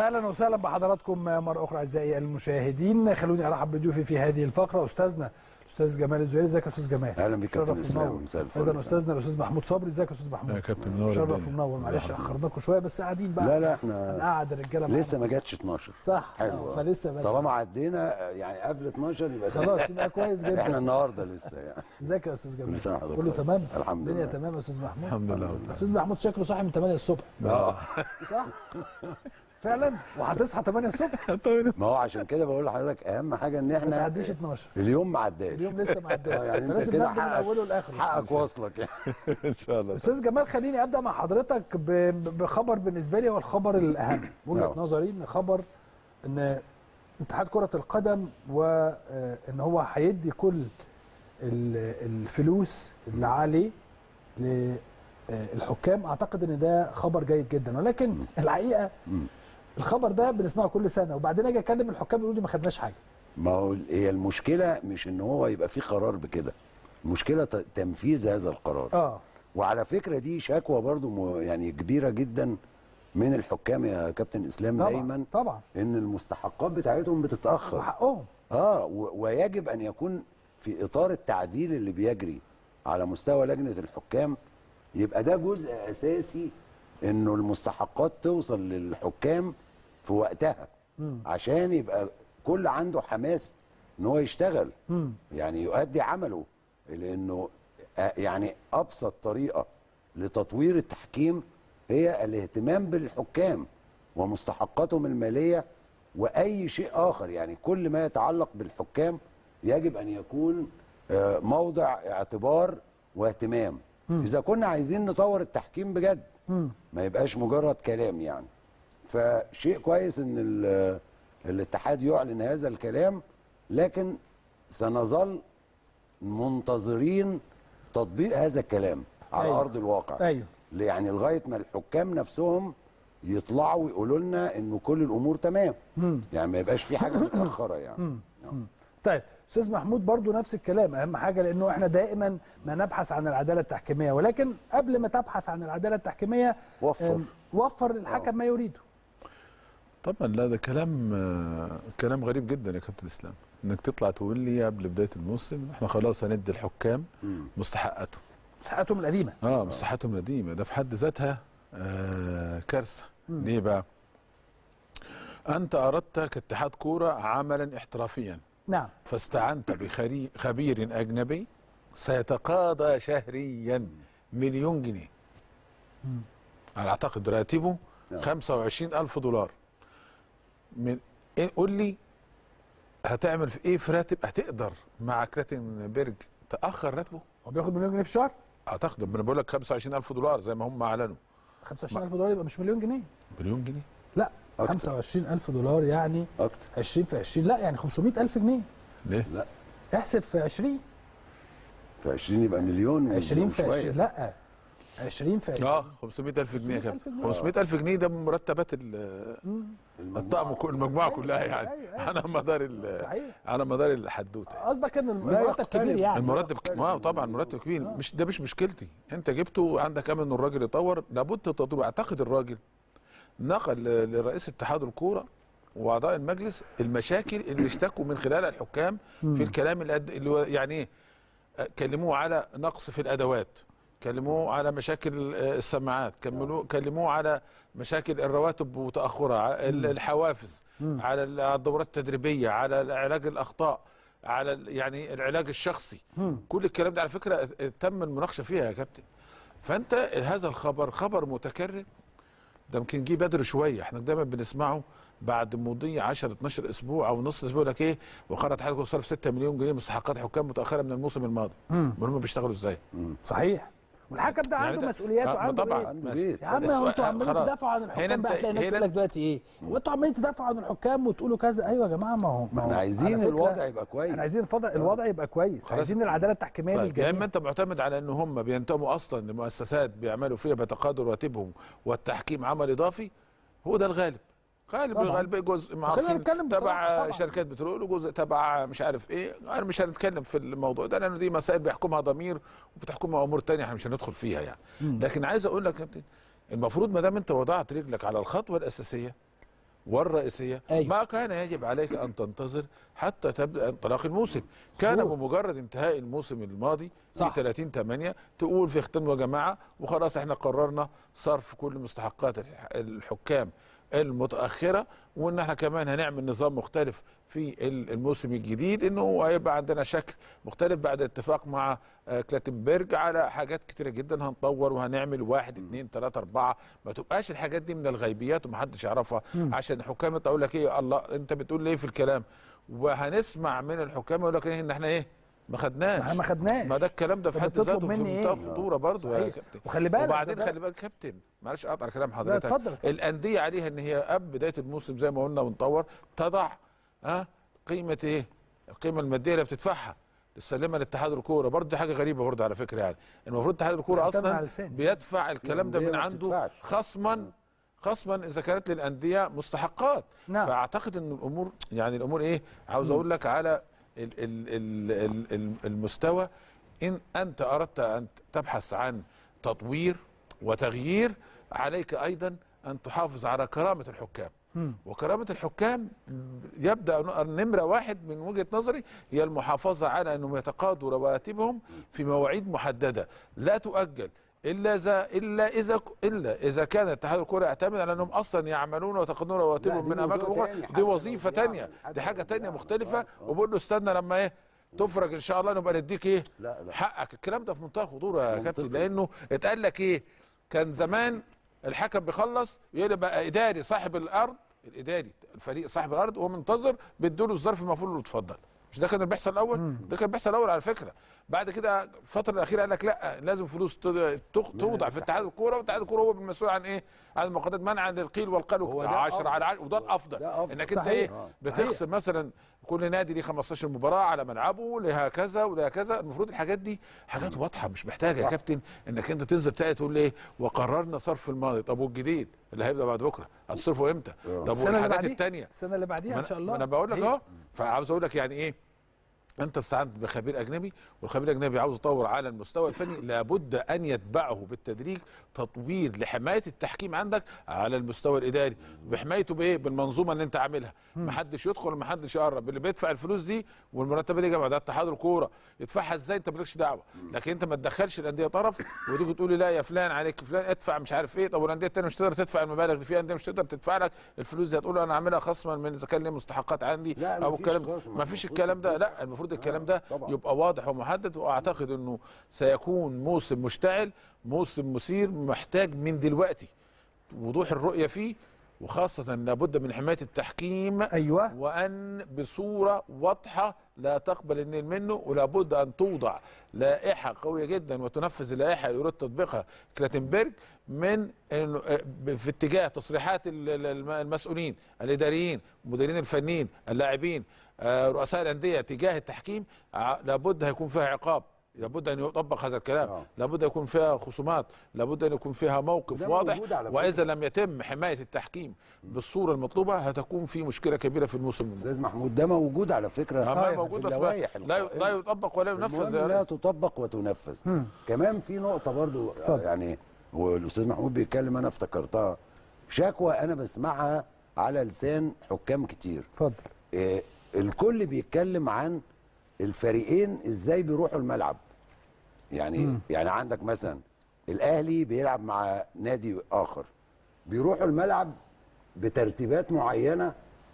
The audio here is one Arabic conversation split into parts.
اهلا وسهلا بحضراتكم مره اخرى اعزائي المشاهدين. خلوني ارحب بضيوفي في هذه الفقره استاذنا الاستاذ جمال الزهيري. ازيك يا استاذ جمال؟ اهلا بك كابتن اسلام. مساء الفل. ايضا استاذنا الاستاذ محمود صبري. ازيك يا استاذ محمود؟ يا كابتن منور شرف ومنور. معلش اخرناكم شويه بس قاعدين بقى. لا احنا نقعد الرجاله لسه ما جاتش 12 صح. حلو. فلسه بدأ. طالما عدينا يعني قبل 12 يبقى خلاص يبقى كويس جدا. احنا النهارده لسه يعني. ازيك يا استاذ جمال؟ كله كله تمام الحمد لله. الدنيا تمام يا استاذ محمود؟ الحمد لله. استاذ محمود شكله صاحي من 8 الصبح. صح فعلا وهتصحى 8 الصبح. ما هو عشان كده بقول لحضرتك اهم حاجه ان احنا ما تعديش 12 اليوم ما عداش. اليوم لسه ما عداش. يعني انت فلازم كده نبدا من اوله لاخره. حقك واصلك يعني. ان شاء الله. استاذ جمال خليني ابدا مع حضرتك بخبر بالنسبه لي هو الخبر الاهم وجهه نظري، ان خبر ان اتحاد كره القدم وان هو هيدي كل الفلوس اللي عليه للحكام. اعتقد ان ده خبر جيد جدا، ولكن الحقيقه الخبر ده بنسمعه كل سنه وبعدين اجي اكلم الحكام يقولوا لي ما خدناش حاجه. ما هو هي المشكله مش ان هو يبقى في قرار بكده، المشكله تنفيذ هذا القرار. وعلى فكره دي شكوى برضو يعني كبيره جدا من الحكام يا كابتن اسلام. طبعًا دايما طبعا ان المستحقات بتاعتهم بتتاخر وحقهم. ويجب ان يكون في اطار التعديل اللي بيجري على مستوى لجنه الحكام يبقى ده جزء اساسي، انه المستحقات توصل للحكام في وقتها عشان يبقى كل عنده حماس ان هو يشتغل يعني يؤدي عمله. لانه يعني ابسط طريقه لتطوير التحكيم هي الاهتمام بالحكام ومستحقاتهم الماليه واي شيء اخر. يعني كل ما يتعلق بالحكام يجب ان يكون موضع اعتبار واهتمام اذا كنا عايزين نطور التحكيم بجد، ما يبقاش مجرد كلام يعني. فشيء كويس ان الاتحاد يعلن هذا الكلام، لكن سنظل منتظرين تطبيق هذا الكلام على ارض الواقع. يعني لغايه ما الحكام نفسهم يطلعوا ويقولوا لنا انه كل الامور تمام. يعني ما يبقاش في حاجه متاخره يعني. طيب استاذ محمود برضو نفس الكلام، اهم حاجه لانه احنا دائما ما نبحث عن العداله التحكيميه، ولكن قبل ما تبحث عن العداله التحكيميه وفر للحكم ما يريده. طبعا لا ده كلام غريب جدا يا كابتن اسلام، انك تطلع تقول لي قبل بدايه الموسم احنا خلاص هندي الحكام مستحقاتهم القديمه. مستحقاتهم القديمه. ده في حد ذاتها كارثه. ليه بقى؟ انت اردت كاتحاد كوره عملا احترافيا، نعم، فاستعنت بخبير اجنبي سيتقاضى شهريا مليون جنيه. على اعتقد راتبه 25,000 دولار. قول لي هتعمل في ايه في راتب؟ هتقدر مع كلاتنبرج تاخر راتبه؟ هو بياخد مليون جنيه في الشهر؟ اعتقد. انا بقول لك 25,000 دولار زي ما هم اعلنوا. 25,000 دولار يبقى مش مليون جنيه. مليون جنيه؟ لا 25,000 دولار يعني أكتر. 20 في 20 لا يعني 500,000 جنيه. ليه؟ لا احسب في 20 في 20 يبقى مليون. 20 في 20 لا 20 في 20 500,000 جنيه يا كابتن. 500,000 جنيه ده مرتبات الطقم المجموعه كلها يعني. على مدار الحدوته. قصدك ان المرتب كبير يعني. المرتب طبعا مرتب كبير. ده مش مشكلتي. انت جبته عندك امل ان الراجل يطور، لابد تطوير. اعتقد الراجل نقل لرئيس اتحاد الكوره واعضاء المجلس المشاكل اللي اشتكوا من خلالها الحكام في الكلام اللي يعني ايه، كلموه على نقص في الادوات، كلموه على مشاكل السماعات، كلموه على مشاكل الرواتب وتاخرها، الحوافز، على الدورات التدريبيه، على علاج الاخطاء، على يعني العلاج الشخصي. كل الكلام ده على فكره تم المناقشه فيها يا كابتن. فانت هذا الخبر خبر متكرر، ده يمكن جه بدري شويه. احنا دايما بنسمعه بعد مضي 10 12 اسبوع او نص اسبوع، لك ايه وقرر اتحاد الكوره صرف 6 مليون جنيه مستحقات حكام متاخره من الموسم الماضي. هم بيشتغلوا ازاي؟ صحيح. والحكم ده عنده يعني مسؤوليات وعنده طبعا إيه؟ يا عم انتوا عمالين تدافعوا عن الحكام بقى. تلاقي الناس تقول لك دلوقتي ايه؟ وانتوا عمالين تدافعوا عن الحكام وتقولوا كذا. ايوه يا جماعه، ما هو احنا عايزين الوضع يبقى كويس. احنا عايزين الوضع يبقى كويس، عايزين العداله التحكيميه للجميع. يا اما انت معتمد على ان هم بينتموا اصلا لمؤسسات بيعملوا فيها بيتقاضوا رواتبهم والتحكيم عمل اضافي، هو ده الغالب. غالب جزء معروفين تبع شركات بترول وجزء تبع مش عارف ايه. انا مش هنتكلم في الموضوع ده لان دي مسائل بيحكمها ضمير وبتحكمها امور ثانيه احنا مش هندخل فيها يعني. لكن عايز اقول لك يا كابتن، المفروض ما دام انت وضعت رجلك على الخطوه الاساسيه والرئيسيه أيوة. ما كان يجب عليك ان تنتظر حتى تبدا انطلاق الموسم. كان بمجرد انتهاء الموسم الماضي في 30/8 تقول في ختام يا جماعه وخلاص احنا قررنا صرف كل مستحقات الحكام المتاخره، وان احنا كمان هنعمل نظام مختلف في الموسم الجديد، انه هيبقى عندنا شكل مختلف بعد اتفاق مع كلاتنبرج على حاجات كتيره جدا. هنطور وهنعمل 1 2 3 4، ما تبقاش الحاجات دي من الغيبيات ومحدش يعرفها، عشان الحكام تقول لك ايه الله انت بتقول ليه في الكلام، وهنسمع من الحكام يقول لك ايه ان احنا ايه ما خدناش. ما ده الكلام ده في حد ذاته في منتهى الخطوره برضه يا كابتن. وخلي بالك وبعدين خلي بالك كابتن، معلش اقطع كلام حضرتك، الانديه عليها ان هي قبل بدايه الموسم زي ما قلنا ونطور تضع قيمه ايه؟ القيمه الماديه اللي بتدفعها تسلمها لاتحاد الكوره. برضه دي حاجه غريبه برضه على فكره، يعني المفروض اتحاد الكوره اصلا بيدفع الكلام ده من عنده خصما اذا كانت للانديه مستحقات. نعم. فاعتقد ان الامور يعني الامور ايه، عاوز اقول لك على المستوى، ان انت اردت ان تبحث عن تطوير وتغيير عليك ايضا ان تحافظ على كرامه الحكام. وكرامه الحكام يبدا نمره 1 من وجهه نظري هي المحافظه على انهم يتقاضوا رواتبهم في مواعيد محدده لا تؤجل الا اذا كان اتحاد الكوره يعتمد على انهم اصلا يعملون ويتقاضون رواتبهم من اماكن اخرى. دي وظيفه ثانيه، دي حاجه ثانيه مختلفه. وبقول له استنى لما ايه تفرج ان شاء الله نبقى نديك ايه حقك. الكلام ده في منتهى الخطوره يا كابتن، لانه اتقال لك ايه، كان زمان الحكم بيخلص يبقى اداري صاحب الارض، الاداري الفريق صاحب الارض وهو منتظر بيدوا له الظرف المفروض له اتفضل. مش ده كان اللي بيحصل الاول؟ ده كان بيحصل الاول على فكره. بعد كده الفتره الاخيره قال لك لا لازم فلوس توضع في اتحاد الكوره، واتحاد الكوره هو المسؤول عن ايه؟ عن المقاضات منعا للقيل والقال 10 على 10، وده الافضل. انك انت ايه بتخصم مثلا كل نادي ليه 15 مباراه على ملعبه لها كذا ولها كذا. المفروض الحاجات دي حاجات واضحه، مش محتاجه يا كابتن انك انت تنزل تقول ايه وقررنا صرف الماضي. طب والجديد اللي هيبدا بعد بكره هتصرفه امتى؟ طب والحاجات الثانيه السنه اللي بعديها ان شاء الله. انا بقول لك اهو. فعاوز اقول لك يعني ايه، انت استعنت بخبير اجنبي، والخبير الاجنبي عاوز يطور على المستوى الفني، لابد ان يتبعه بالتدريج تطوير لحمايه التحكيم عندك على المستوى الاداري، بحمايته بايه؟ بالمنظومه اللي انت عاملها. ما حدش يدخل وما حدش يقرب. اللي بيدفع الفلوس دي والمرتبات دي يا جماعه ده اتحاد الكوره، يدفعها ازاي انت مالكش دعوه. لكن انت ما تدخلش الانديه طرف وتيجي تقول لي لا يا فلان عليك فلان ادفع مش عارف ايه. طب والانديه الثانيه مش تقدر تدفع المبالغ دي، في انديه مش تقدر تدفع لك الفلوس دي، هتقول له انا اعملها خصما من اذا كان لي مستحقات عندي او الكلام. ما فيش الكلام ده، لا المفروض الكلام ده يبقى واضح ومحدد. واعتقد انه سيكون موسم مشتعل، موسم مثير، محتاج من دلوقتي وضوح الرؤيه فيه، وخاصه لابد من حمايه التحكيم. ايوه، وان بصوره واضحه لا تقبل النيل منه، ولابد ان توضع لائحه قويه جدا وتنفذ اللائحه اللي يريد تطبيقها كلاتنبرج من في اتجاه تصريحات المسؤولين الاداريين، المديرين الفنيين، اللاعبين، رؤساء الانديه تجاه التحكيم. لابد هيكون فيها عقاب، لابد ان يطبق هذا الكلام، لابد يكون فيها خصومات، لابد ان يكون فيها موقف واضح. واذا لم يتم حمايه التحكيم بالصوره المطلوبه هتكون في مشكله كبيره في الموسم المقبل. استاذ محمود ده موجود على فكره، موجود بس لا يطبق ولا ينفذ. لا تطبق وتنفذ. كمان في نقطه برضو يعني والاستاذ محمود بيتكلم انا افتكرتها، شكوى انا بسمعها على لسان حكام كتير. اتفضل. الكل بيتكلم عن الفريقين ازاي بيروحوا الملعب. يعني عندك مثلا الاهلي بيلعب مع نادي اخر، بيروحوا الملعب بترتيبات معينه،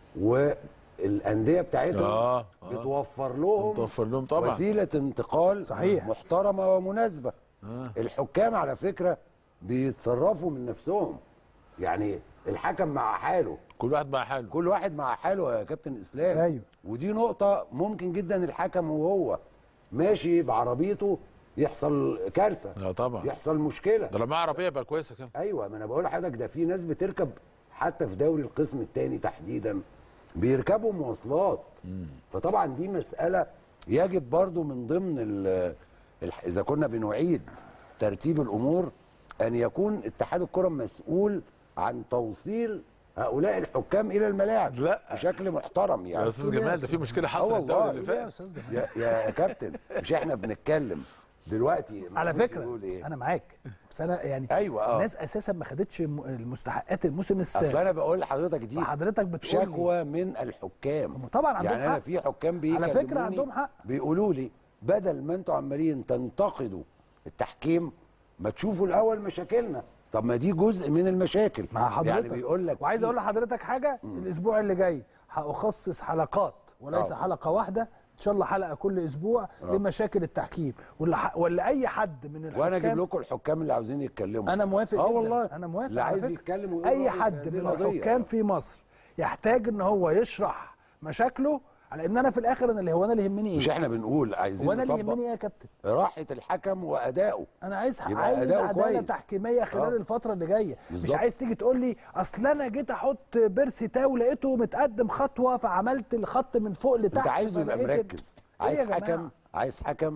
والانديه بتاعتهم بتوفر لهم طبعا وسيله انتقال صحيح محترمه ومناسبه. الحكام على فكره بيتصرفوا من نفسهم، يعني الحكم مع حاله، كل واحد مع حاله يا كابتن اسلام. ايوه، ودي نقطه ممكن جدا الحكم وهو ماشي بعربيته يحصل كارثه. لا طبعا يحصل مشكله. ده لو معاه عربيه يبقى كويسه كمان. ايوه، ما انا بقول لحضرتك ده في ناس بتركب حتى في دوري القسم الثاني تحديدا بيركبوا مواصلات. فطبعا دي مساله يجب برضو من ضمن اذا كنا بنعيد ترتيب الامور ان يكون اتحاد الكره مسؤول عن توصيل هؤلاء الحكام الى الملاعب بشكل محترم. يعني يا استاذ جمال ده في مشكله حصلت الدوري اللي فات يا كابتن، مش احنا بنتكلم دلوقتي على بيقول فكره إيه؟ انا معاك، بس انا يعني أيوة الناس اساسا ما خدتش المستحقات الموسم السابق. اصل انا بقول لحضرتك دي فحضرتك بتقول شكوى من الحكام. طبعا عندهم يعني انا حق. في حكام بيكلموني على فكره عندهم حق، بيقولوا لي بدل ما انتوا عمالين تنتقدوا التحكيم ما تشوفوا الاول مشاكلنا. طب ما دي جزء من المشاكل مع حضرتك. يعني بيقول لك وعايز اقول لحضرتك حاجه، الاسبوع اللي جاي هاخصص حلقات وليس حلقه واحده ان شاء الله، حلقه كل اسبوع لمشاكل التحكيم ولا اي حد من الحكام. وانا اجيب لكم الحكام اللي عاوزين يتكلموا. انا موافق جدا. والله انا موافق. اللي عايز يتكلم اي حد من الحكام في مصر يحتاج ان هو يشرح مشاكله، على ان انا في الاخر انا اللي يهمني ايه؟ مش احنا بنقول عايزين وانا اللي يهمني ايه يا كابتن؟ راحه الحكم وادائه. انا عايز أداؤه عداله كويس. تحكيميه خلال الفتره اللي جايه. بالزبط. مش عايز تيجي تقول لي اصل انا جيت احط بيرسي تاو لقيته متقدم خطوه فعملت الخط من فوق لتحت. انت عايزه يبقى مركز. عايز حكم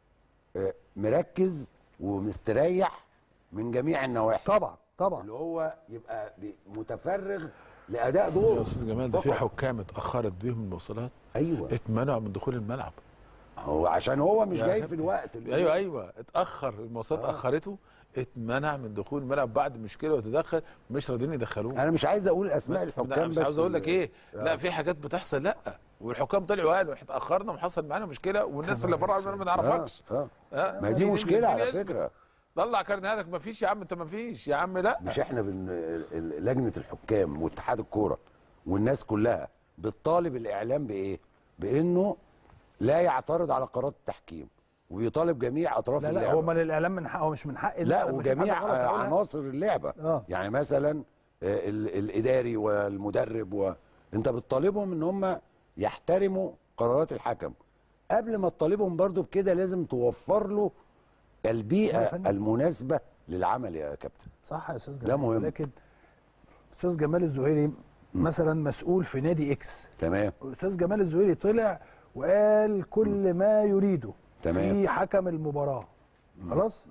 مركز ومستريح من جميع النواحي. طبعا اللي هو يبقى متفرغ لاداء دوره. يا استاذ جمال ده في حكام اتاخرت بيهم المواصلات، ايوه اتمنعوا من دخول الملعب. هو عشان هو مش جاي في الوقت اللي ايوه اتاخر، المواصلات اخرته، اتمنع من دخول الملعب بعد مشكله وتدخل، مش راضيين يدخلوه. انا مش عايز اقول اسماء الحكام، بس عاوز اقول لك ايه، لا في حاجات بتحصل، لا والحكام طلعوا قالوا احنا اتاخرنا وحصل معانا مشكله والناس اللي بره ما نعرفكش. ما دي مشكله على فكره. طلع كارنيهاتك، ما فيش يا عم، انت ما فيش يا عم، لا مش احنا لجنه الحكام واتحاد الكوره والناس كلها بتطالب الاعلام بايه؟ بانه لا يعترض على قرارات التحكيم ويطالب جميع اطراف اللعبه. لا هو امال الاعلام من حقه مش من حق لا وجميع عناصر اللعبه. يعني مثلا الاداري والمدرب انت بتطالبهم ان هم يحترموا قرارات الحكم. قبل ما تطالبهم برضو بكده لازم توفر له البيئه المناسبه للعمل يا كابتن. صح يا استاذ جمال، ده مهم. لكن استاذ جمال الزهيري مثلا مسؤول في نادي اكس، تمام. الاستاذ جمال الزهيري طلع وقال كل ما يريده تمام في حكم المباراه، خلاص،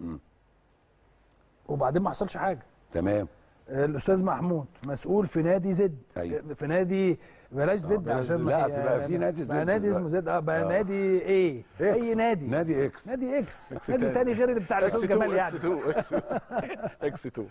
وبعدين ما حصلش حاجه. تمام. الاستاذ محمود مسؤول في نادي زد. أيوة. في نادي بلاش زد عشان لا بقى في نادي زد، بقى نادي اسمه زد، بقى نادي ايه؟ اي نادي، نادي اكس، نادي اكس، نادي تاني غير اللي بتاع الاستاذ جمال يعني. اكس 2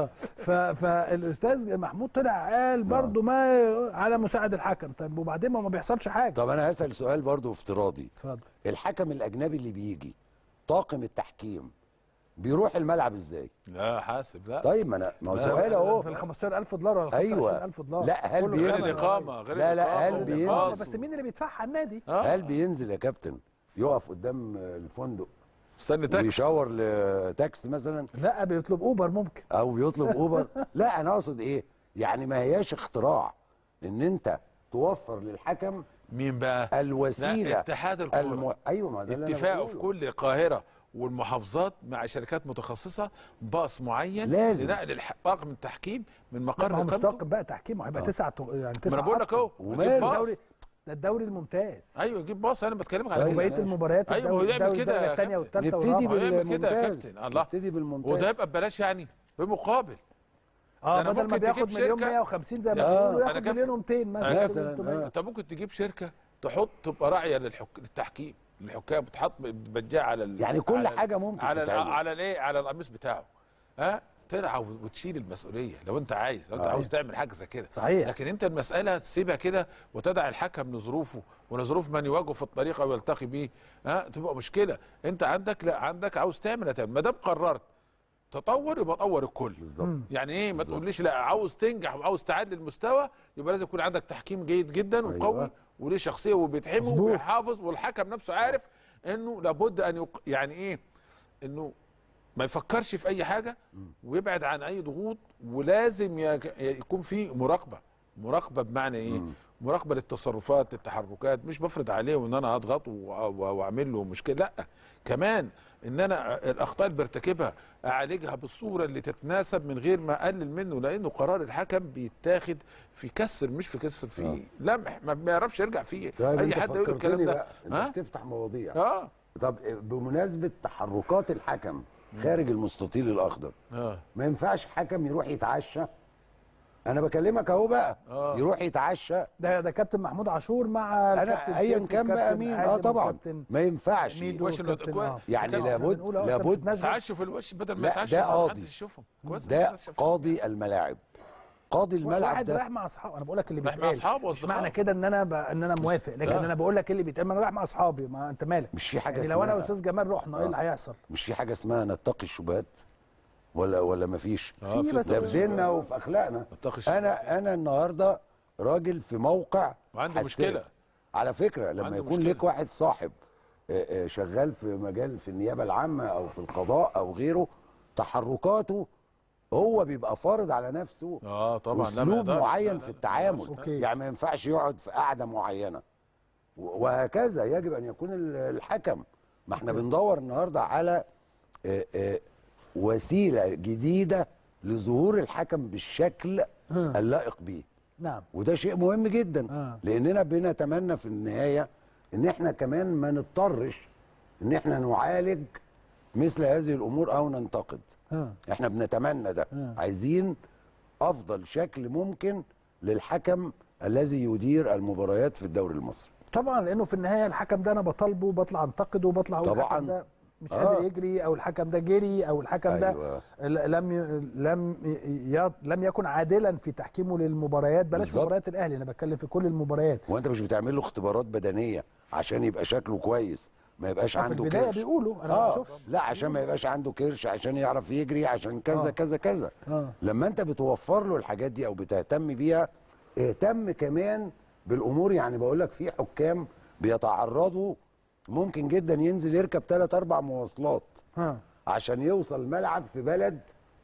فالاستاذ محمود طلع قال برضو ما على مساعد الحكم. طب وبعدين ما بيحصلش حاجه. طب انا هسال سؤال برضو افتراضي. اتفضل. الحكم الاجنبي اللي بيجي طاقم التحكيم بيروح الملعب ازاي؟ لا حاسب، لا طيب ما هو سؤال اهو. في ال 15000 ولا ال 25000 دولار؟ لا هل بينزل غير الاقامه، غير لا هل بينزل؟ بس مين اللي بيدفعها؟ النادي. هل بينزل يا كابتن يقف قدام الفندق استنى تاكسي ويشاور لتاكسي مثلا؟ لا بيطلب اوبر ممكن، او بيطلب اوبر. لا انا اقصد ايه؟ يعني ما هياش اختراع ان انت توفر للحكم مين بقى؟ الوسيله. اتحاد الكوره ايوه ما ده اللي اتفاقه في كل القاهره والمحافظات مع شركات متخصصه باص معين لازم لنقل طاقم التحكيم من مقر اقامته. مش اقامته. طاقم بقى تحكيم، هيبقى يعني 9 ما انا بقول لك اهو، الدوري ده الدوري الممتاز. ايوه يجيب باص، انا بتكلمك على كده. وبقيه المباريات ايوه هو يعمل كده الثانيه والثالثه نبتدي بالممتاز. الله، نبتدي بالممتاز. وده يبقى ببلاش يعني بمقابل. بدل ما بياخد مليون 150 زي ما بيقولوا ياخد مليون و200 مثلا. انت ممكن تجيب شركه تحط تبقى راعيه للتحكيم، الحكام بتحط بتبجاه على يعني كل حاجه ممكن على الايه، على القميص بتاعه، ترعى وتشيل المسؤوليه لو انت عايز، لو انت عاوز تعمل حاجه زي كده. صحيح. لكن انت المساله تسيبها كده وتدع الحكم لظروفه ولظروف من يواجهه في الطريق او يلتقي بيه، تبقى مشكله. انت عندك، لا عندك عاوز تعمل ما دام قررت تطور يبقى طور الكل. بالظبط. يعني ايه؟ ما تقوليش لا عاوز تنجح وعاوز تعلي المستوى يبقى لازم يكون عندك تحكيم جيد جدا وقوي وليه شخصيه وبيتحمي وبيحافظ، والحكم نفسه عارف انه لابد ان يعني ايه، انه ما يفكرش في اي حاجه ويبعد عن اي ضغوط، ولازم يكون في مراقبه بمعنى ايه؟ مراقبه للتصرفات، التحركات، مش بفرض عليه ان انا اضغط واعمل له مشكله، لا كمان ان انا الاخطاء اللي برتكبها اعالجها بالصوره اللي تتناسب من غير ما اقلل منه، لانه قرار الحكم بيتاخد في كسر، مش في كسر، في لمح ما بيعرفش يرجع فيه. اي حد يقول الكلام ده انت بتفتح مواضيع. طب بمناسبه تحركات الحكم خارج المستطيل الاخضر، ما ينفعش حكم يروح يتعشى انا بكلمك اهو بقى. يروح يتعشى. ده كابتن محمود عاشور مع انا ايا كان بقى مين. طبعا ما ينفعش. يعني لابد يتعشوا في الوش بدل ما يتعشوا ما حدش يشوفهم. ده قاضي الملاعب. قاضي الملعب واحد ده رايح مع اصحابه. انا بقول لك اللي بيتقال رايح مع اصحابه مش معنى كده ان انا موافق، لكن انا بقول لك اللي بيتقال. انا رايح مع اصحابي، ما انت مالك. مش في حاجه يعني اسمها لو انا واستاذ جمال رحنا ايه اللي هيحصل؟ مش في حاجه اسمها نتقي الشبهات ولا ما فيش؟ في بس ده في ديننا وفي اخلاقنا. انا النهارده راجل في موقع وعنده مشكله. على فكره لما يكون لك واحد صاحب شغال في مجال في النيابه العامه او في القضاء او غيره، تحركاته هو بيبقى فارض على نفسه طبعا اسلوب معين في التعامل. يعني ما ينفعش يقعد في قعده معينه، وهكذا يجب ان يكون الحكم. ما احنا بندور النهارده على وسيله جديده لظهور الحكم بالشكل اللائق به. نعم. وده شيء مهم جدا. لاننا بنتمنى في النهايه ان احنا كمان ما نضطرش ان احنا نعالج مثل هذه الامور او ننتقد. احنا بنتمنى ده. عايزين افضل شكل ممكن للحكم الذي يدير المباريات في الدوري المصري. طبعا لانه في النهايه الحكم ده انا بطالبه وبطلع انتقده وبطلع اقول الحكم ده مش قادر يجري، او الحكم ده جري، او الحكم ده لم يكن عادلا في تحكيمه للمباريات. بلاش مباريات الاهلي، انا بتكلم في كل المباريات. وانت مش بتعمل له اختبارات بدنيه عشان يبقى شكله كويس، ما يبقاش عنده في البدايه كرش. بيقولوا انا ما بشوفش. لا عشان ما يبقاش عنده كرش، عشان يعرف يجري، عشان كذا كذا كذا. لما انت بتوفر له الحاجات دي او بتهتم بيها، اهتم كمان بالامور. يعني بقول لك في حكام بيتعرضوا ممكن جدا ينزل يركب 3-4 مواصلات عشان يوصل ملعب في بلد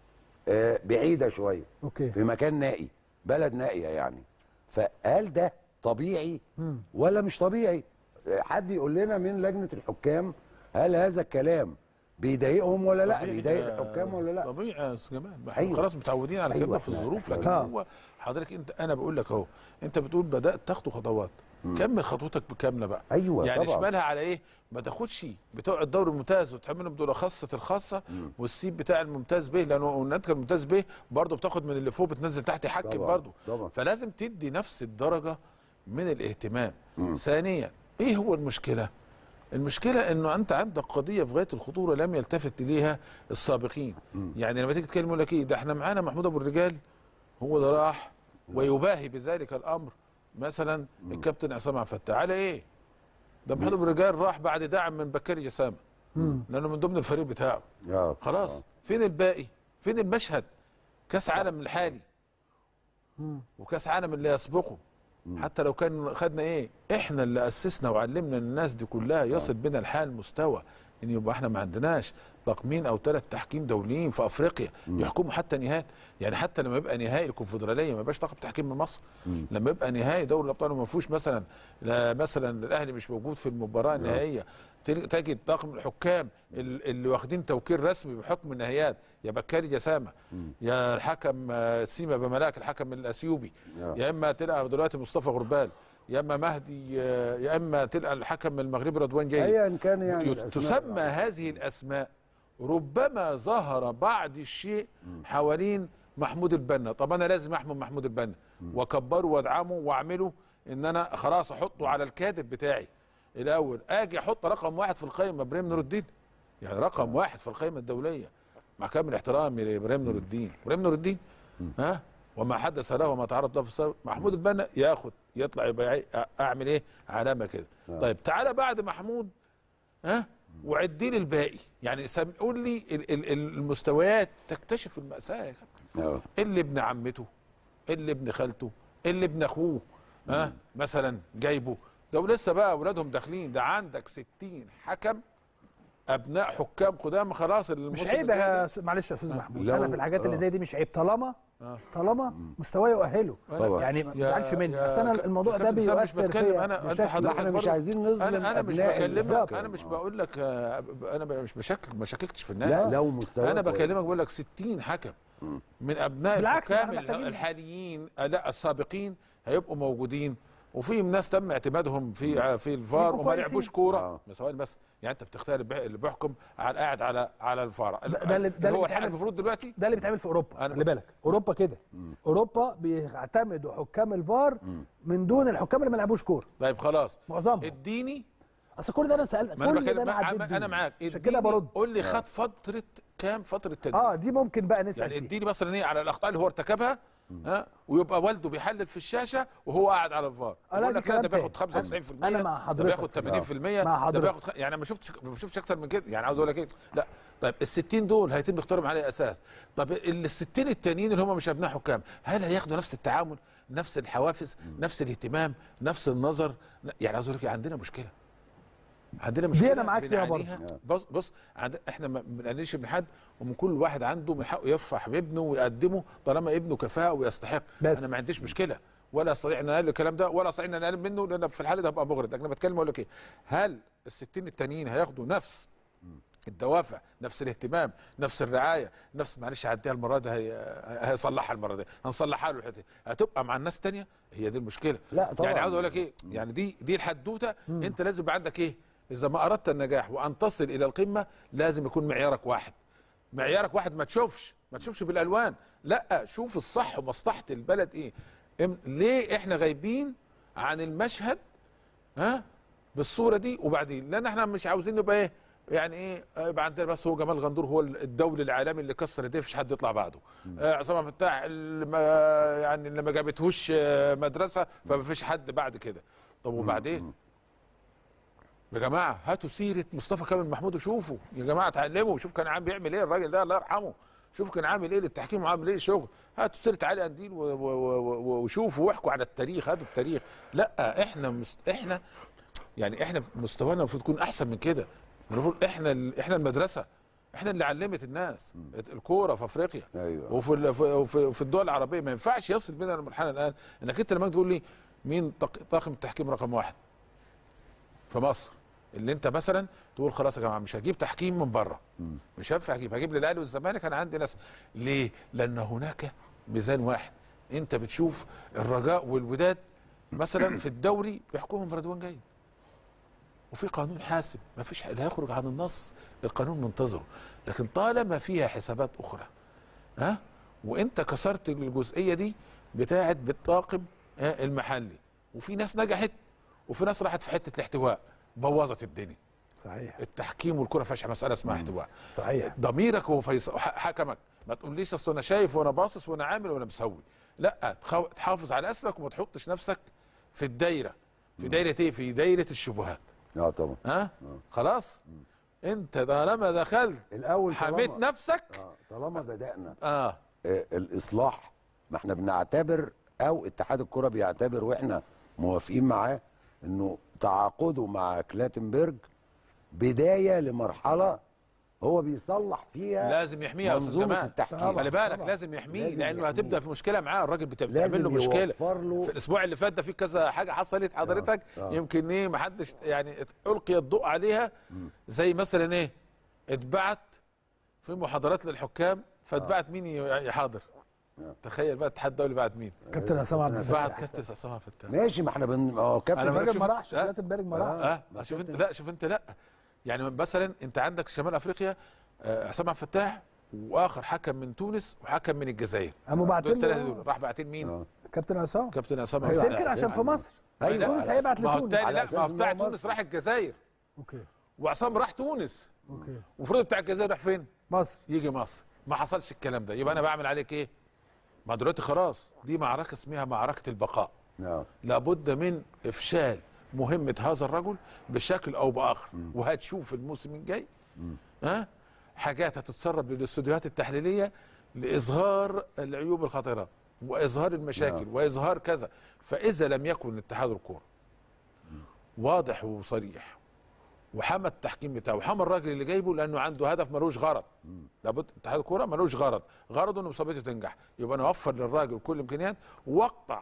بعيده شويه، في مكان نائي، بلد نائيه يعني. فهل ده طبيعي ولا مش طبيعي؟ حد يقول لنا من لجنه الحكام هل هذا الكلام بيضايقهم ولا لا؟ بيضايق الحكام ولا لا؟ طبيعي يا استاذ جمال. خلاص متعودين على كده في الظروف. لكن هو حضرتك انا بقول لك اهو، انت بتقول بدات تاخد خطوات، كمل خطوتك بكامله بقى. يعني طبعا. اشمالها على ايه؟ ما تاخدش بتوع الدوري الممتاز وتحملهم دول خاصه الخاصه والسيب بتاع الممتاز به، لانه النادي الممتاز به برضه بتاخد من اللي فوق بتنزل تحت يحكم برضه. فلازم تدي نفس الدرجه من الاهتمام. ثانيا ايه هو المشكله؟ المشكله انه انت عندك قضيه في غايه الخطوره لم يلتفت اليها السابقين. يعني لما تيجي تتكلم يقول لك ايه ده احنا معانا محمود ابو الرجال، هو ده راح ويباهي بذلك الامر مثلا الكابتن عصام عبد الفتاح على ايه؟ ده محمود ابو الرجال راح بعد دعم من بكاري جسامه لانه من ضمن الفريق بتاعه. خلاص فين الباقي؟ فين المشهد؟ كاس عالم الحالي وكاس عالم اللي يسبقه، حتى لو كان خدنا ايه؟ احنا اللي اسسنا وعلمنا الناس دي كلها يصل بنا الحال مستوى ان يبقى احنا ما عندناش طاقمين او 3 تحكيم دوليين في افريقيا يحكموا حتى نهائي. يعني حتى لما يبقى نهائي الكونفدراليه ما يبقاش طاقم تحكيم من مصر. لما يبقى نهائي دوري الابطال وما فيهوش مثلا الاهلي مش موجود في المباراه النهائيه، تجد طاقم الحكام اللي واخدين توكيل رسمي بحكم النهائيات، يا بكاري جسامه، يا الحكم سيما بملاك الحكم الاثيوبي، يا اما تلقى دلوقتي مصطفى غربال، يا اما مهدي، يا اما تلقى الحكم المغربي رضوان جاي. ايا كان يعني تسمى هذه الاسماء ربما ظهر بعض الشيء حوالين محمود البنا. طب انا لازم احمي محمود البنا واكبره وادعمه واعمله ان انا خلاص احطه على الكادر بتاعي الاول. اجي احط رقم 1 في القائمه ابراهيم نور الدين، يعني رقم 1 في القائمه الدوليه مع كامل احترامي لابراهيم نور الدين. ابراهيم نور الدين وما حدث له وما تعرض له في السابق. محمود البنا ياخد يطلع يبقى اعمل ايه؟ علامه كده. طيب تعالى بعد محمود وعدي لي الباقي. يعني قول لي المستويات، تكتشف المأساة يا كابتن. اللي ابن عمته، اللي ابن خالته، اللي ابن اخوه مثلا جايبه ده، ولسه بقى اولادهم داخلين. ده عندك 60 حكم ابناء حكام قدام. خلاص مش عيب يا معلش يا استاذ محمود، انا في الحاجات اللي زي دي مش عيب طالما مستواه يؤهله. يعني ما تزعلش مني، اصل انا الموضوع ده بيؤثر مش بتكلم انا انت حضرتك احنا مش عايزين نظلم. انا مش بكلمك، انا مش بقول لك انا مش ما شككتش في الناس. لا لو مستوى انا بكلمك بقول لك 60 حكم من ابناء الحكام الحاليين لا السابقين هيبقوا موجودين، وفي ناس تم اعتمادهم في الفار وما لعبوش كوره. ثواني بس، يعني انت بتختار اللي بيحكم قاعد على الفار. ده اللي هو الحل المفروض دلوقتي ده اللي بيتعمل في اوروبا. خلي بالك اوروبا كده، اوروبا بيعتمدوا حكام الفار من دون الحكام اللي ما لعبوش كوره. طيب خلاص معظمهم. اديني، اصل كل ده انا سالت، كل ده انا عديت انا معاك، عشان كده برد. قول لي خد فتره كام فتره تدريب؟ دي ممكن بقى نسال يعني فيها. اديني مثلا ايه على الاخطاء اللي هو ارتكبها، ويبقى والده بيحلل في الشاشه وهو قاعد على الفار يقول لك لا ده بياخد 95%، انا مع حضرتك، ده بياخد 80%، مع حضرتك. ده بياخد يعني ما شفتش اكتر من كده. يعني عاوز اقول لك ايه، لا طيب ال 60 دول هيتم اختيارهم على اساس، طب ال 60 التانيين اللي هم مش ابناء حكام هل هياخدوا نفس التعامل، نفس الحوافز، نفس الاهتمام، نفس النظر؟ يعني عاوز اقول لك عندنا مشكله، دي انا معاك فيها برضه. بص احنا ما بنقللش من حد، ومن كل واحد عنده من حقه يفرح بابنه ويقدمه طالما ابنه كفاءه ويستحق. انا ما عنديش مشكله ولا استطيع ان اقلل الكلام ده ولا استطيع ان اقلل منه، لان في الحاله ده هبقى مغرض. لكن انا بتكلم اقول لك ايه، هل ال 60 التانيين هياخدوا نفس الدوافع، نفس الاهتمام، نفس الرعايه، نفس معلش هعديها المره دي هيصلحها المره دي هنصلحها له الحته هتبقى مع الناس الثانيه؟ هي دي المشكله. لا طبعا. يعني عاوز اقول لك ايه، يعني دي الحدوته. انت لازم يبقى عندك ايه، إذا ما أردت النجاح وأن تصل إلى القمة لازم يكون معيارك واحد. معيارك واحد، ما تشوفش بالألوان، لا شوف الصح ومصلحة البلد إيه. ليه إحنا غايبين عن المشهد بالصورة دي؟ وبعدين لأن إحنا مش عاوزين نبقى إيه، يعني إيه، يبقى عندنا بس هو جمال غندور هو الدولي العالمي اللي كسر الدنيا مفيش حد يطلع بعده. عصام عبد الفتاح يعني اللي ما جابتهوش مدرسة فمفيش حد بعد كده. طب وبعدين؟ يا جماعه هاتوا سيره مصطفى كامل محمود وشوفوا يا جماعه، اتعلموا وشوف كان عامل بيعمل ايه الراجل ده الله يرحمه، شوف كان عامل ايه للتحكيم وعامل ايه شغل. هاتوا سيره علي قنديل وشوفوا واحكوا على التاريخ، هاتوا التاريخ. لا احنا يعني احنا مستوانا المفروض يكون احسن من كده. المفروض احنا المدرسه، احنا اللي علمت الناس الكوره في افريقيا. أيوة. وفي الدول العربيه. ما ينفعش يصل بينا المرحله الان انك انت لما تقول لي مين طاقم التحكيم رقم واحد في مصر، اللي انت مثلا تقول خلاص يا جماعه مش هجيب تحكيم من بره، مش هينفع هجيب للاهلي والزمالك. انا عندي ناس. ليه؟ لان هناك ميزان واحد. انت بتشوف الرجاء والوداد مثلا في الدوري بيحكمهم رضوان جيد، وفي قانون حاسم، ما فيش لا يخرج عن النص، القانون منتظره. لكن طالما فيها حسابات اخرى وانت كسرت الجزئيه دي بتاعت بالطاقم المحلي، وفي ناس نجحت وفي ناس راحت في حته الاحتواء بوظت الدنيا. صحيح. التحكيم والكره فيهاش مساله اسمها احتواء. صحيح. ضميرك هو حكمك. ما تقوليش اصل انا شايف وانا باصص وانا عامل وانا مسوي. لا، تحافظ على اسمك وما تحطش نفسك في الدايره. في دايره ايه؟ في دايره الشبهات. طبعا. خلاص. انت طالما دخلت الاول حميت نفسك. طالما بدانا الاصلاح، ما احنا بنعتبر او اتحاد الكره بيعتبر واحنا موافقين معاه انه تعاقده مع كلاتنبرج بدايه لمرحله هو بيصلح فيها، لازم يحميها يا استاذ جمال. خلي بالك لازم يحميه، لانه هتبدا في مشكله معاه. الراجل بتعمل له مشكله. في الاسبوع اللي فات ده في كذا حاجه حصلت حضرتك يمكن ايه ما حدش يعني القي الضوء عليها. زي مثلا ايه، اتبعت في محاضرات للحكام، فاتبعت مين يحاضر؟ تخيل بقى الاتحاد الدولي بعت مين؟ كابتن عصام عبد الفتاح. بعت كابتن عصام عبد الفتاح. ماشي، ما احنا كابتن بيرج ما راحش، كابتن بيرج ما راحش. شوف انت، لا شوف انت، لا يعني مثلا انت عندك شمال افريقيا عصام عبد الفتاح، واخر حكم من تونس وحكم من الجزائر. قاموا باعتين دول راح باعتين مين؟ كابتن عصام. كابتن عصام. بس يمكن عشان في مصر. ايوه تونس هيبعت لتونس. لا ما هو بتاع تونس راح الجزائر. اوكي. وعصام راح تونس. اوكي. المفروض بتاع الجزائر راح فين؟ مصر. يجي مصر. ما حصلش الكلام ده. يبقى انا بعمل عليك ايه؟ ما دلوقتي خلاص دي معركه اسمها معركه البقاء. لابد من افشال مهمه هذا الرجل بشكل او باخر. وهتشوف الموسم الجاي حاجات هتتسرب للاستوديوهات التحليليه لاظهار العيوب الخطيره واظهار المشاكل واظهار كذا. فاذا لم يكن اتحاد الكوره واضح وصريح وحمى التحكيم بتاعه وحمى الراجل اللي جايبه، لانه عنده هدف ملوش غرض. لابد اتحاد الكوره ملوش غرضه انه مسابقته تنجح. يبقى انا اوفر للراجل كل الامكانيات واقطع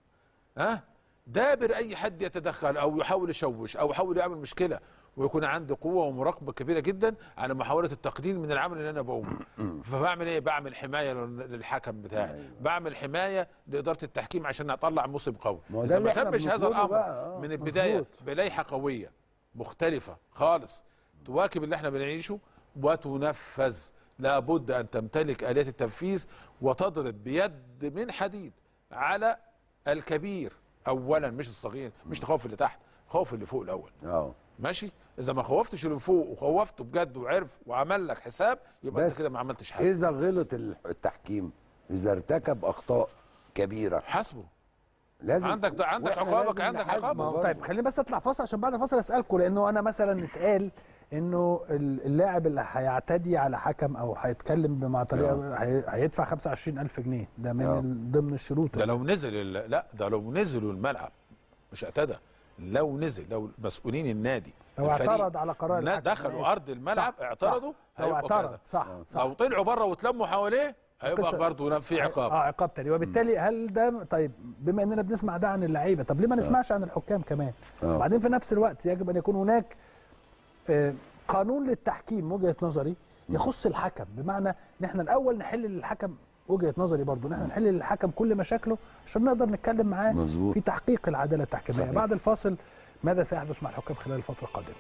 دابر اي حد يتدخل او يحاول يشوش او يحاول يعمل مشكله، ويكون عندي قوه ومراقبه كبيره جدا على محاوله التقليل من العمل اللي انا بقومه. فبعمل ايه؟ بعمل حمايه للحكم بتاعي، بعمل حمايه لاداره التحكيم عشان اطلع موسم قوي. اذا ما تمش هذا الامر من البدايه بلائحه قويه مختلفه خالص تواكب اللي احنا بنعيشه وتنفذ. لابد ان تمتلك اليات التنفيذ وتضرب بيد من حديد على الكبير اولا، مش الصغير، مش تخوف اللي تحت، خوف اللي فوق الاول. ماشي. اذا ما خوفتش اللي فوق وخوفته بجد وعرف وعمل لك حساب، يبقى انت كده ما عملتش حاجه. اذا غلط التحكيم، اذا ارتكب اخطاء كبيره، حاسبه. لازم عندك عقابك، عندك عقاب. طيب خليني بس اطلع فاصل عشان بعد الفاصل اسالكم، لانه انا مثلا اتقال انه اللاعب اللي هيعتدي على حكم او هيتكلم بمع طريقه هيدفع 25,000 جنيه، ده من ضمن الشروط. ده لو نزل لا ده لو نزلوا الملعب مش اعتدى، لو نزل، لو مسؤولين النادي لو اعترض على قرار الحكم دخلوا ارض الملعب اعترضوا، لو اعترض صح. لو طلعوا بره واتلموا حواليه هيبقى برضه في عقاب. عقاب تاني. وبالتالي هل ده طيب بما اننا بنسمع ده عن اللعيبه، طب ليه ما نسمعش عن الحكام كمان؟ وبعدين في نفس الوقت يجب ان يكون هناك قانون للتحكيم من وجهه نظري يخص الحكم، بمعنى ان احنا الاول نحل للحكم، وجهه نظري برضو ان احنا نحل للحكم كل مشاكله عشان نقدر نتكلم معاه مظبوط في تحقيق العداله التحكيميه. صحيح. بعد الفاصل ماذا سيحدث مع الحكام خلال الفتره القادمه؟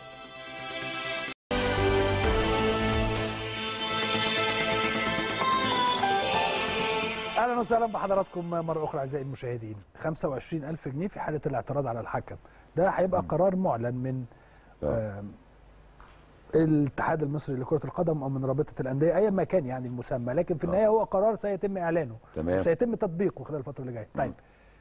اهلا وسهلا بحضراتكم مره اخرى اعزائي المشاهدين. 25,000 جنيه في حاله الاعتراض على الحكم، ده هيبقى قرار معلن من الاتحاد المصري لكرة القدم او من رابطة الأندية ايا ما كان يعني المسمى، لكن في النهاية هو قرار سيتم اعلانه، تمام، سيتم تطبيقه خلال الفترة اللي جاية. طيب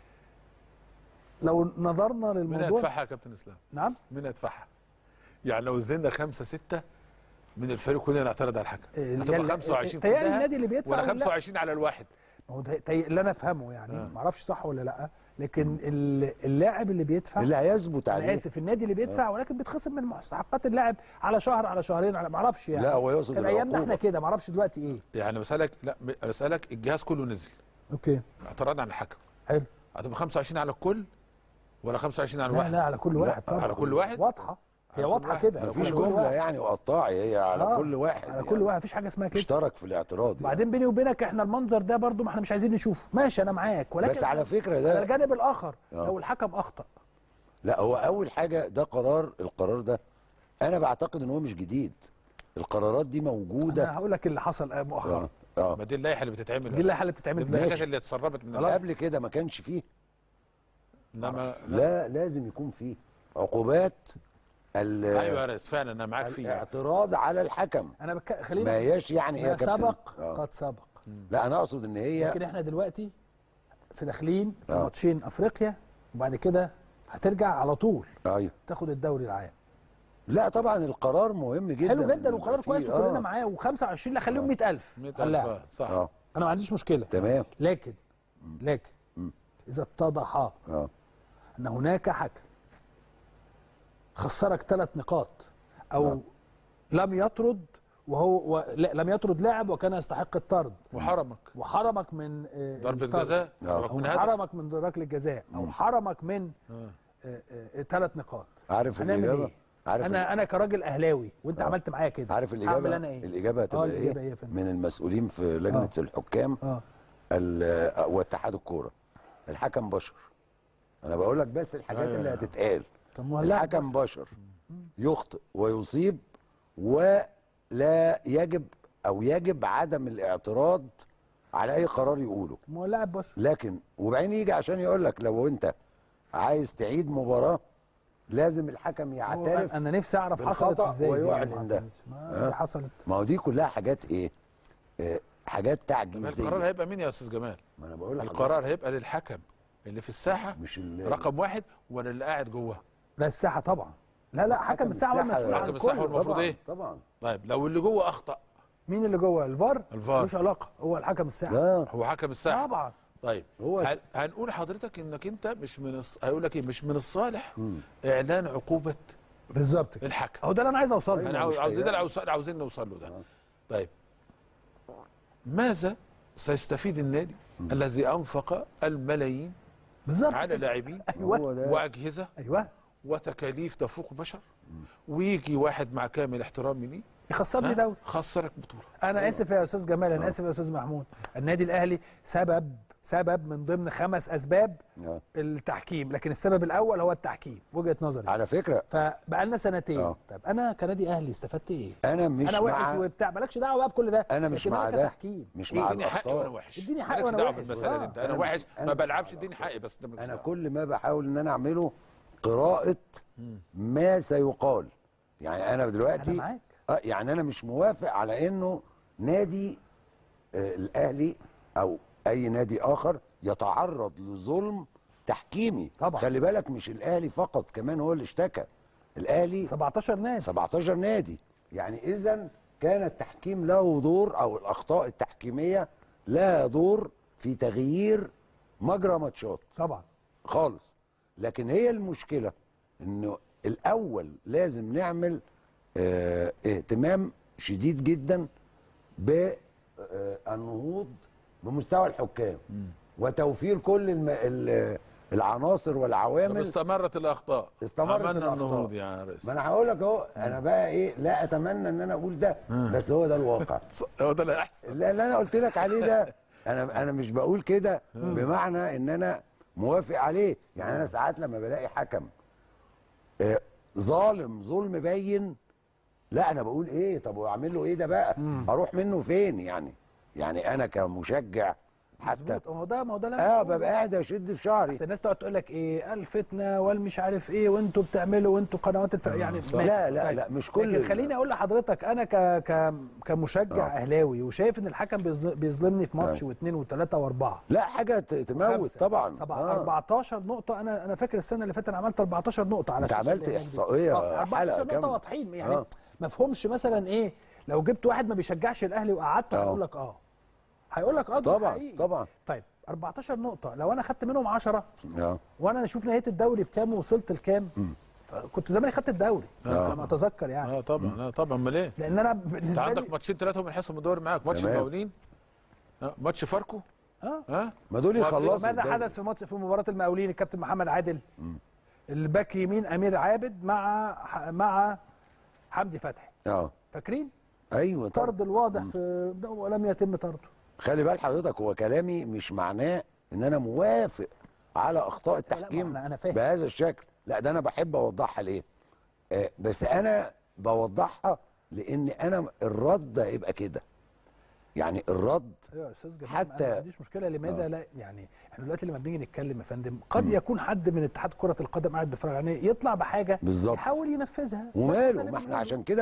لو نظرنا للموضوع، مين هيدفعها يا كابتن اسلام؟ نعم، مين هيدفعها؟ يعني لو نزلنا 5 6 من الفريق كلنا نعترض على الحكم، هتبقى 25 كلها النادي اللي بيدفع ولا 25 على الواحد؟ ما هو اللي انا افهمه يعني ما اعرفش صح ولا لا، لكن اللاعب اللي بيدفع اللي هيثبت عليه، انا اسف، النادي اللي بيدفع ولكن بيتخصم من مستحقات اللاعب على شهر على شهرين على ما اعرفش يعني. لا هو يقصد كان ايامنا احنا كده، ما اعرفش دلوقتي ايه يعني. بسالك، لا بسالك الجهاز كله نزل اوكي اعتراض عن الحكم، حلو، هتبقى 25 على الكل ولا 25 على الواحد؟ لا على كل واحد طبعا، على كل واحد واضحه، هي واضحه كده، مفيش جمله يعني وقطاعي، هي على كل واحد، على كل واحد، مفيش حاجه اسمها كده اشترك في الاعتراض. بعدين بيني وبينك احنا المنظر ده برضو ما احنا مش عايزين نشوفه، ماشي انا معاك، ولكن بس على فكره ده على الجانب الاخر لو الحكم اخطا، لا هو اول حاجه ده القرار ده انا بعتقد ان هو مش جديد، القرارات دي موجوده. انا هقول لك اللي حصل مؤخرا. ما دي اللائحه اللي بتتعمل، دي اللائحه اللي بتتعمل دي الحاجات اللي اتسربت من قبل كده ما كانش فيه، انما لا لازم يكون فيه عقوبات. ايوه يا ريس فعلا انا معاك فيها، الاعتراض على الحكم انا خلينا ما هياش يعني هي سبق قد سبق. لا انا اقصد ان هي، لكن احنا دلوقتي في داخلين في ماتشين افريقيا وبعد كده هترجع على طول تاخد الدوري العام. لا طبعا القرار مهم جدا، حلو جدا وقرار كويس وكلنا معاه، و25 لا خليهم 100,000 صح. انا ما عنديش مشكله، تمام، لكن اذا اتضح ان هناك حكم خسرك 3 نقاط او لم يطرد لم يطرد لاعب وكان يستحق الطرد، وحرمك من ضربه جزاء، حرمك من ركله الجزاء، او حرمك من 3 نقاط، عارف الاجابه إيه؟ عارف انا كراجل اهلاوي وانت عملت معايا كده، عارف الاجابه؟ أنا إيه؟ الاجابه هتبقى ايه من المسؤولين في لجنه الحكام واتحاد الكوره؟ الحكم بشر، انا بقول لك بس الحاجات اللي هتتقال. الحكم بشر يخطئ ويصيب، ولا يجب او يجب عدم الاعتراض على اي قرار يقوله. ما هو لاعب بشر، لكن وبعدين يجي عشان يقول لك لو انت عايز تعيد مباراه لازم الحكم يعترف. انا نفسي اعرف حصلت ازاي ويعلن ده. ما حصلت، ما هو دي كلها حاجات ايه؟ حاجات تعجيزيه. القرار هيبقى مين يا استاذ جمال؟ ما انا بقول لك القرار هيبقى للحكم اللي في الساحه مش رقم 1 ولا اللي قاعد جوه؟ لا الساحه طبعا، لا حكم الساحه هو المسؤول عن حكم الساحه. المفروض ايه؟ طبعا. طيب لو اللي جوه اخطا، مين اللي جوه؟ الفار ملوش علاقه، هو الحكم الساحه. لا هو حكم الساحه طبعا. طيب هنقول حضرتك انك انت مش من هيقول لك ايه، مش من الصالح اعلان عقوبه بالظبط الحكم. هو ده اللي انا عايز اوصل له، انا عاوزين نوصل له ده. طيب ماذا سيستفيد النادي الذي انفق الملايين بالظبط على لاعبين واجهزه وتكاليف تفوق البشر، ويجي واحد مع كامل احترامي ليه يخسرني دوري، خسرك بطوله؟ انا اسف يا استاذ جمال، انا اسف يا استاذ محمود، النادي الاهلي سبب من ضمن 5 اسباب التحكيم، لكن السبب الاول هو التحكيم وجهه نظري على فكره. فبقى لنا سنتين. طب انا كنادي اهلي استفدت ايه؟ انا وحش وبتاع، مالكش دعوه بقى بكل ده. انا مش مع ده، مش مع اديني حقي وانا وحش، اديني حقي وانا وحش. بالمساله دي انا وحش ما بلعبش، اديني حقي بس. انا كل ما بحاول ان انا اعمله قراءه ما سيقال. يعني انا دلوقتي أنا معاك. يعني انا مش موافق على انه نادي الاهلي او اي نادي اخر يتعرض لظلم تحكيمي. طبعا. خلي بالك مش الاهلي فقط، كمان هو اللي اشتكى. الاهلي 17 نادي. يعني اذا كان التحكيم له دور، او الاخطاء التحكيميه لها دور في تغيير مجرى ماتشات طبعا خالص. لكن هي المشكله انه الاول لازم نعمل اهتمام شديد جدا بالنهوض بمستوى الحكام وتوفير كل العناصر والعوامل. استمرت الاخطاء، عملنا النهوض يا ريس. ما انا هقول لك اهو، انا بقى ايه، لا اتمنى ان انا اقول ده، بس هو ده الواقع. هو ده الاحسن. لا اللي انا قلت لك عليه ده، انا مش بقول كده بمعنى ان انا موافق عليه. يعني انا ساعات لما بلاقي حكم ظالم ظلم باين، لا انا بقول ايه، طب واعمل له ايه ده بقى؟ اروح منه فين يعني انا كمشجع حتى ما هو ده ببقى قاعد اشد في شعري. بس الناس تقعد تقول لك ايه الفتنه والمش عارف ايه، وانتوا بتعملوا وانتوا قنوات يعني لا مش كل. لكن خليني اقول لحضرتك انا كمشجع اهلاوي وشايف ان الحكم بيظلمني في ماتش واثنين وثلاثه واربعه. لا حاجه تموت طبعا. 14 نقطه. انا فاكر السنه اللي فاتت انا عملت 14 نقطه على انت عملت احصائيه 14 نقطه واضحين يعني. ما فهمش مثلا ايه لو جبت واحد ما بيشجعش الاهلي وقعدته هيقول لك طبعا. طيب 14 نقطة لو أنا خدت منهم 10 وأنا أشوف نهاية الدوري بكام ووصلت لكام، كنت زماني خدت الدوري لما أتذكر يعني. طبعا أمال إيه؟ لأن أنا أنت عندك ماتشين 3 من حسم الدوري معاك، ماتش المقاولين، ماتش فاركو، ما دول يخلصوا. ماذا حدث في مباراة المقاولين؟ الكابتن محمد عادل الباك يمين أمير عابد مع حمدي فتحي. فاكرين؟ أيوه طبعا. طرد الواضح ولم يتم طرده. خلي بال حضرتك، هو كلامي مش معناه ان انا موافق على اخطاء التحكيم بهذا الشكل، لا ده انا بحب اوضحها ليه؟ بس انا بوضحها لان انا الرد هيبقى كده. يعني الرد يا استاذ جمال حتى ما عنديش مشكله. لماذا لا؟ يعني احنا دلوقتي لما بنيجي نتكلم يا فندم قد يكون حد من اتحاد كره القدم قاعد بيتفرج علينا يطلع بحاجه بالزبط. يحاول ينفذها وماله. ما احنا عشان كده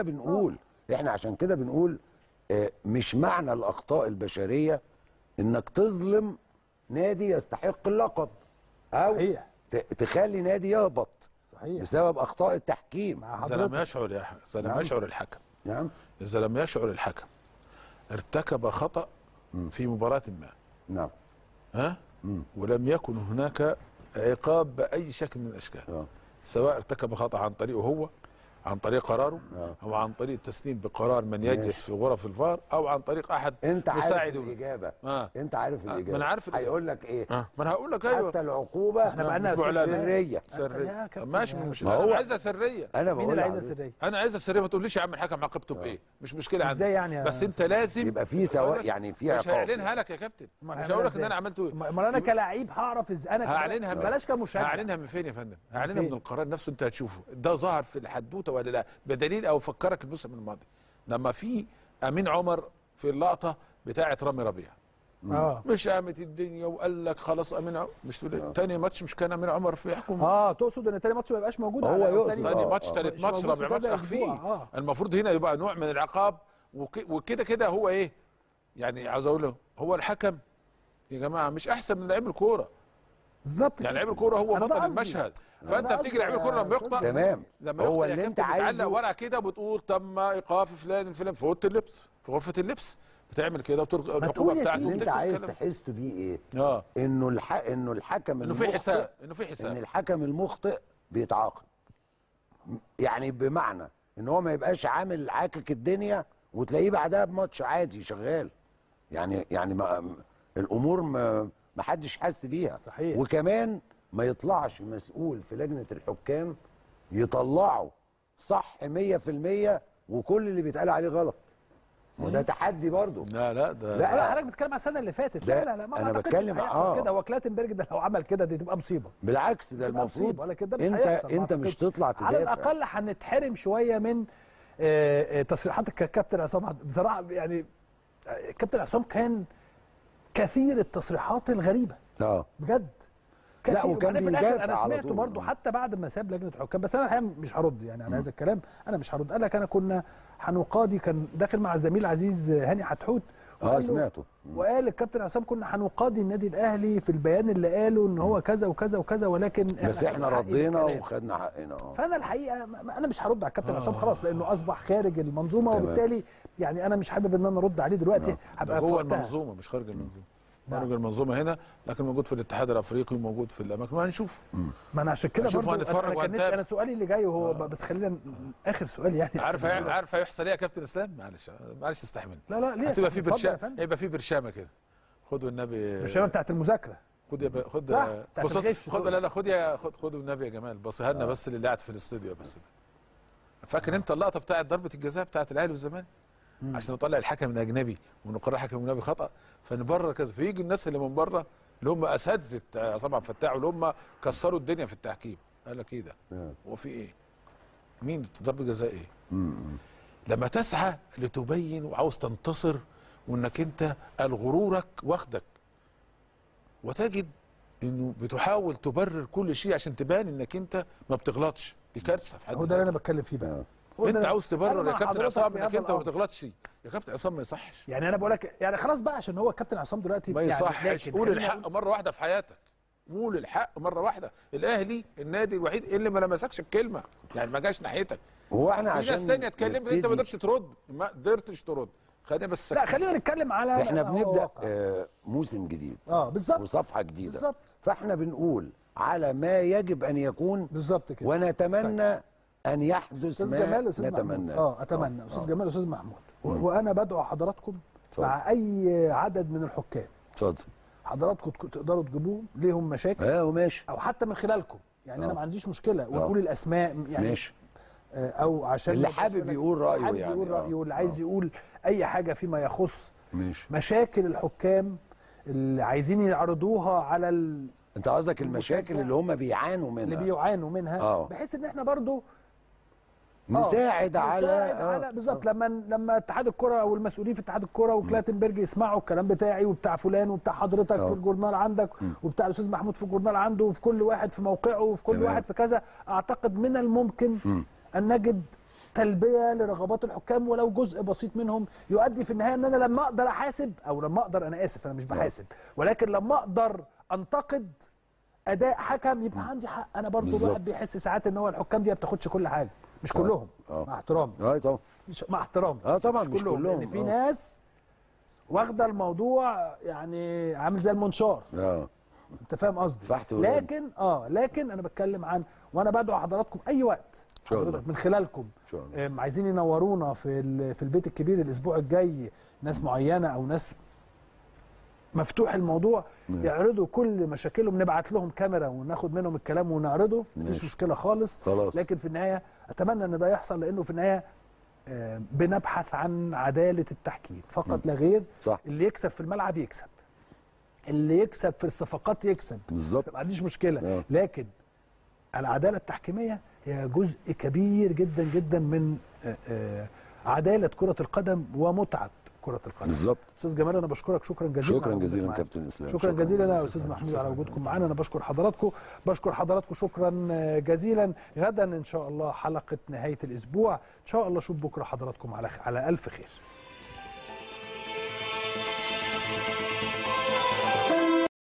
بنقول مش معنى الاخطاء البشريه انك تظلم نادي يستحق اللقب او تخلي نادي يهبط بسبب اخطاء التحكيم. اذا لم يشعر الحكم اذا لم يشعر الحكم ارتكب خطأ في مباراة ما ولم يكن هناك عقاب بأي شكل من الاشكال، سواء ارتكب خطأ عن طريقه هو، عن طريق قراره، او عن طريق التسليم بقرار من يجلس في غرف الفار، او عن طريق احد مساعده. الاجابه انت عارف الاجابه. ما انا عارف هيقول لك ايه؟ ما انا هقول لك ايوه. حتى العقوبه احنا بقى سريه. ماشي، مش انا عايزها سريه. مين اللي عايزها سريه؟ انا عايزها سريه. ما تقوليش يا عم الحكم عاقبته بايه، مش مشكله عندي. ازاي يعني؟ بس انت لازم يبقى في سواء، يعني في عقاب. مش هعلنها لك يا كابتن، مش هقول لك ان انا عملت ايه. ما انا كلاعب هعرف ازاي انا هعلنها. بلاش كمشجع. هعلنها من فين يا فندم؟ هعلنها من القرار نفسه. انت هتشوفه ده ظهر في الحدوته ولا لا، بدليل او فكرك الموسم الماضي لما في امين عمر في اللقطه بتاعه رامي ربيع. مش قامت الدنيا وقال لك خلاص امين عمر مش تاني ماتش مش كان امين عمر في يحكم. تقصد ان تاني ماتش ما يبقاش موجود؟ هو يقصد تاني ماتش تالت ماتش رابع ماتش اخفيه. المفروض هنا يبقى نوع من العقاب. وكده كده هو ايه يعني، عاوز اقول له هو الحكم يا جماعه مش احسن من لعيب الكوره بالظبط. يعني لعيب الكوره هو بطل المشهد. فانت بتيجي لعيب الكوره لما يخطئ تمام، لما هو يخطئ اللي انت عايزه بتعلق ورقه كده وبتقول تم ايقاف فلان في اوضه اللبس، في غرفه اللبس بتعمل كده وتلقى العقوبه بتاعته. اللي انت عايز تحس بيه ايه؟ انه الحكم انه في حساب ان الحكم المخطئ بيتعاقب. يعني بمعنى ان هو ما يبقاش عامل عاكك الدنيا وتلاقيه بعدها بماتش عادي شغال. يعني الامور ما حدش حس بيها. صحيح. وكمان ما يطلعش مسؤول في لجنه الحكام يطلعه صح 100% وكل اللي بيتقال عليه غلط. وده تحدي برضه. لا ده لا حضرتك بتتكلم على السنه اللي فاتت. لا ما انا أعتقدش بتكلم كده. هو كلاتنبرج ده لو عمل كده دي تبقى مصيبه. بالعكس ده المفروض ولكن ده مش هيحصل. انت مش تطلع تدافع. على الاقل هنتحرم شويه من تصريحات الكابتن عصام. بصراحه يعني الكابتن عصام كان كثير التصريحات الغريبه بجد. لا وكان بيدافع. انا سمعته برضه حتى بعد ما ساب لجنه الحكام، بس انا الحقيقه مش هرد يعني على هذا الكلام. انا مش هرد. قال لك انا كنا هنقاضي، كان داخل مع الزميل العزيز هاني حتحوت سمعته. وقال الكابتن عصام كنا هنقاضي النادي الاهلي في البيان اللي قاله ان هو كذا وكذا وكذا، ولكن بس احنا ردينا وخدنا حقنا. فانا الحقيقه انا مش هرد على الكابتن عصام خلاص، لانه اصبح خارج المنظومه. وبالتالي يعني انا مش حابب ان انا ارد عليه دلوقتي. هبقى جوه المنظومه مش خارج المنظومه. خارج المنظومه هنا، لكن موجود في الاتحاد الافريقي وموجود في الاماكن وهنشوف. ما انا عشان كده برضه هنتفرج وهنتابع. انا سؤالي اللي جاي وهو بس خلينا اخر سؤال يعني. عارف هيحصل ايه يا كابتن اسلام؟ معلش استحمل. لا ليه؟ هتبقى في برشامه، هيبقى في برشامه كده. خدوا النبي برشامه بتاعت المذاكره. خد خد النبي يا جمال بصيها لنا بس اللي قاعد في الاستوديو بس. فاكر انت اللقطه بتاعت ضربه الجزاء بتاعت الاهلي والزمالك؟ عشان نطلع الحكم الاجنبي ونقرر حكم الاجنبي خطا، فنبرر كذا، فيجي الناس اللي من بره اللي هم اساتذه عصام عبد الفتاح واللي هم كسروا الدنيا في التحكيم، قال لك ايه ده؟ هو في ايه؟ مين ضربه جزاء ايه؟ لما تسعى لتبين وعاوز تنتصر وانك انت غرورك واخدك وتجد انه بتحاول تبرر كل شيء عشان تبان انك انت ما بتغلطش، دي كارثه في حد ذاتها. هو ده اللي انا بتكلم فيه بقى. انت عاوز تبرر يا كابتن عصام انك انت ما بتغلطش. يا كابتن عصام ما يصحش. يعني انا بقول لك يعني خلاص بقى عشان هو الكابتن عصام دلوقتي ما يصحش. قول الحق مره واحده في حياتك. قول الحق مره واحده. الاهلي النادي الوحيد اللي ما لمسكش الكلمه، يعني ما جاش ناحيتك. هو احنا عشان في ناس ثانيه اتكلمت انت ما قدرتش ترد، ما قدرتش ترد. خلينا بس لا خلينا نتكلم على احنا بنبدا موسم جديد بالظبط وصفحه جديده بالظبط. فاحنا بنقول على ما يجب ان يكون بالظبط كده، ونتمنى ان يحدث أستاذ ما جمال أستاذ نتمنى. اتمنى استاذ جمال استاذ محمود. وانا بدعو حضراتكم مع اي عدد من الحكام. اتفضل. حضراتكم تقدروا تجيبوهم ليهم مشاكل وماشي، او حتى من خلالكم يعني. انا ما عنديش مشكله ونقول الاسماء يعني ماشي. او عشان اللي حابب يقول رايه يعني يقول رايه واللي عايز يقول اي حاجه فيما يخص مشاكل الحكام اللي عايزين يعرضوها على انت قصدك المشاكل اللي هم بيعانوا منها بحيث ان احنا برضو نساعد على بالظبط. لما اتحاد الكره والمسؤولين في اتحاد الكره وكلاتنبرج يسمعوا الكلام بتاعي وبتاع فلان وبتاع حضرتك في الجورنال عندك وبتاع الاستاذ محمود في الجورنال عنده وفي كل واحد في موقعه وفي كل واحد في كذا، اعتقد من الممكن ان نجد تلبيه لرغبات الحكام ولو جزء بسيط منهم يؤدي في النهايه ان انا لما اقدر احاسب او لما اقدر، انا اسف انا مش بحاسب، ولكن لما اقدر انتقد اداء حكم يبقى عندي حق. انا برضو الواحد بيحس ساعات ان هو الحكام دي ما بتاخدش كل حاجه، مش كلهم مع احترامي. طبعا مع احترامي طبعا مش كلهم يعني في ناس واخده الموضوع يعني عامل زي المنشار. انت فاهم قصدي؟ لكن انا بتكلم عن، وانا بدعو حضراتكم اي وقت حضرتك من خلالكم عايزين ينورونا في البيت الكبير الاسبوع الجاي، ناس معينه او ناس مفتوح الموضوع يعرضوا كل مشاكلهم، نبعت لهم كاميرا وناخد منهم الكلام ونعرضه، مفيش مشكله خالص. لكن في النهايه اتمنى ان ده يحصل، لانه في النهايه بنبحث عن عداله التحكيم فقط لا غير. اللي يكسب في الملعب يكسب، اللي يكسب في الصفقات يكسب بالظبط، ما عنديش مشكله. لكن العداله التحكيميه هي جزء كبير جدا جدا من عداله كره القدم ومتعه كرة القدم بالظبط. استاذ جمال انا بشكرك شكرا جزيلا. شكرا جزيلا كابتن اسلام. شكرا جزيلا يا استاذ محمود على وجودكم معانا. انا بشكر حضراتكم شكرا جزيلا. غدا ان شاء الله حلقه نهايه الاسبوع، ان شاء الله اشوف بكره حضراتكم على الف خير.